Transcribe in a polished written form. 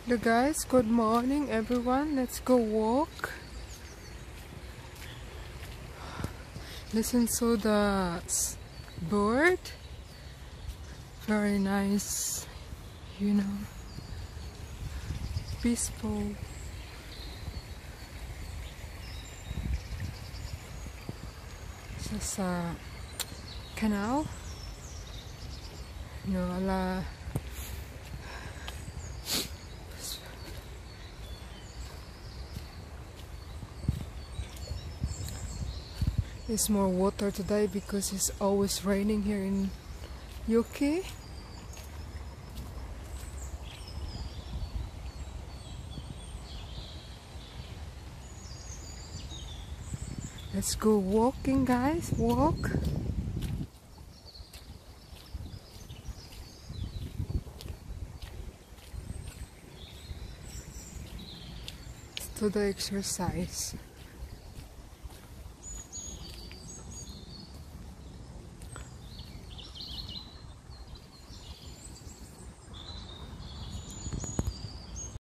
Hello guys, good morning everyone. Let's go walk. Listen to the bird. Very nice, you know, peaceful. Just a canal, you know, there's more water today because it's always raining here in UK. Let's go walking, guys. Walk. Let's do the exercise.